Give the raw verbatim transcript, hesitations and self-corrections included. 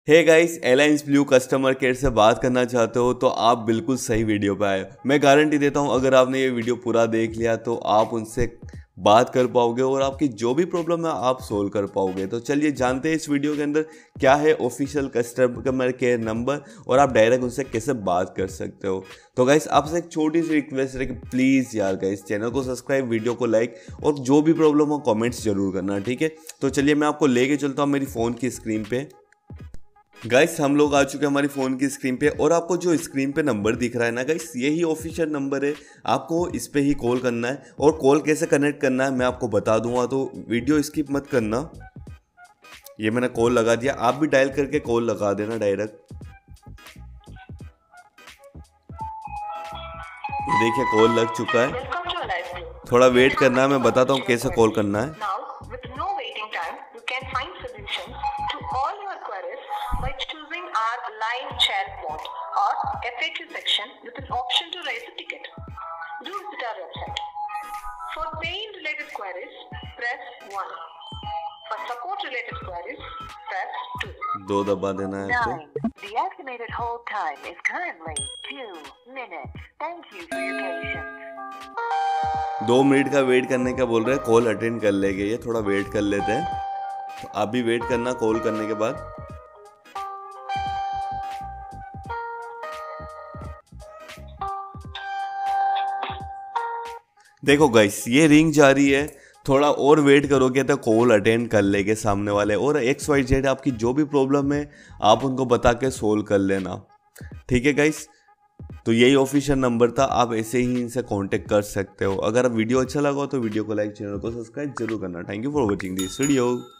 हे guys, alliance blue customer care से बात करना चाहते हो तो आप बिल्कुल सही वीडियो पे आए। मैं गारंटी देता हूं अगर आपने ये वीडियो पूरा देख लिया तो आप उनसे बात कर पाओगे और आपकी जो भी प्रॉब्लम है आप सोल्व कर पाओगे। तो चलिए जानते हैं इस वीडियो के अंदर क्या है ऑफिशियल कस्टमर केयर नंबर और आप डायरेक्ट उनसे कैसे बात कर सकते हो। तो गाइस आपसे एक छोटी सी रिक्वेस्ट है कि प्लीज़ यार गाइस चैनल को सब्सक्राइब, वीडियो को लाइक और जो भी प्रॉब्लम हो कमेंट्स जरूर करना, ठीक है। तो चलिए मैं आपको लेके चलता हूँ मेरी फ़ोन की स्क्रीन पे। गाइस हम लोग आ चुके हैं हमारी फ़ोन की स्क्रीन पे और आपको जो स्क्रीन पे नंबर दिख रहा है ना गाइस, यही ऑफिशियल नंबर है। आपको इस पे ही कॉल करना है और कॉल कैसे कनेक्ट करना है मैं आपको बता दूंगा, तो वीडियो स्किप मत करना। ये मैंने कॉल लगा दिया, आप भी डायल करके कॉल लगा देना डायरेक्ट। ये देखिए कॉल लग चुका है, थोड़ा वेट करना है, मैं बताता हूँ कैसे कॉल करना है। By choosing our live chat bot or F A Q section with an option to raise a ticket. Do visit our website. For paying related queries, press one. For support related queries, press two. दो दबा देना है तो। The estimated hold time is currently two minutes. Thank you for your patience. दो minute का wait करने का बोल रहे हैं, कॉल अटेंड कर लेंगे, ये थोड़ा वेट कर लेते हैं। तो आप भी वेट करना कॉल करने के बाद। देखो गाइस ये रिंग जा रही है, थोड़ा और वेट करोगे तो कॉल अटेंड कर लेंगे सामने वाले और एक्स वाई जेड आपकी जो भी प्रॉब्लम है आप उनको बता के सोल्व कर लेना, ठीक है गाइस। तो यही ऑफिशियल नंबर था, आप ऐसे ही इनसे कांटेक्ट कर सकते हो। अगर वीडियो अच्छा लगा हो तो वीडियो को लाइक, चैनल को सब्सक्राइब जरूर करना। Thank you for watching this video.